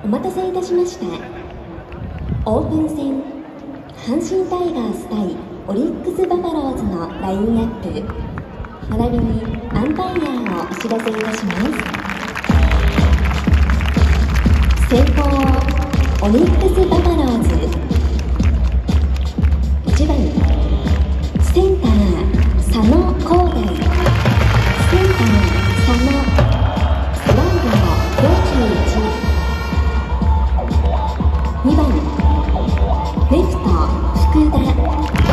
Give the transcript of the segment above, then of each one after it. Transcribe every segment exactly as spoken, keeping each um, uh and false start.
お待たせいたしました。オープン戦阪神タイガース対オリックスバファローズのラインアップ並びにアンパイアをお知らせいたします。先攻オリックスバファローズ、いちばんセンター佐野光大、センター佐野、背番号よんじゅういち、にばんレフト福田、レフト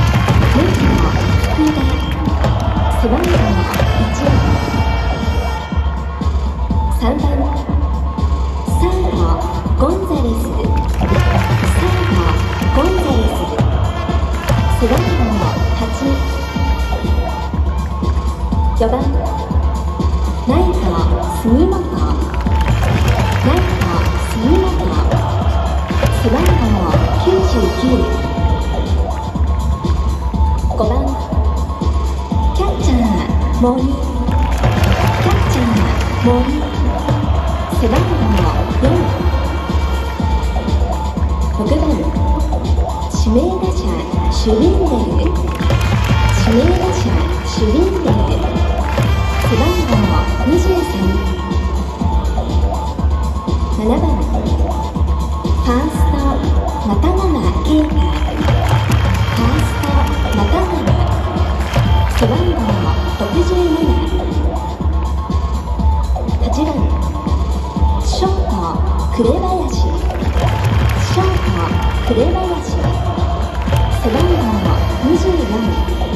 福田、背番号いち、さんばんサードゴンザレス、サードゴンザレス、背番号はち、よばんライト杉本、ライト杉本、背番号きゅうじゅうきゅう、ごばんキャッチャー森、キャッチャー森、背番号よん、ろくばん指名打者シュリンデル、指名打者シュリンデル、背番号にじゅうさん、ななばんファースト中川圭太、ファースト中川、背番号ろくじゅうなな、はちばんショート紅林、ショート紅林、背番号にじゅうよん、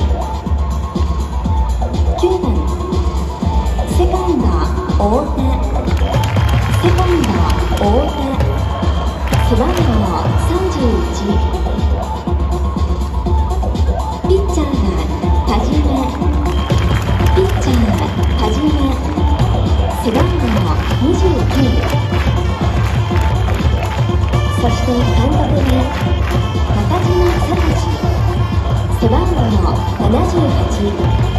きゅうばんセカンド太田、セカンド太田、背番号さんじゅういち、ピッチャーが田島、ピッチャー田島、背番号にじゅうきゅう、そして監督が中島聡、背番号ななじゅうはち。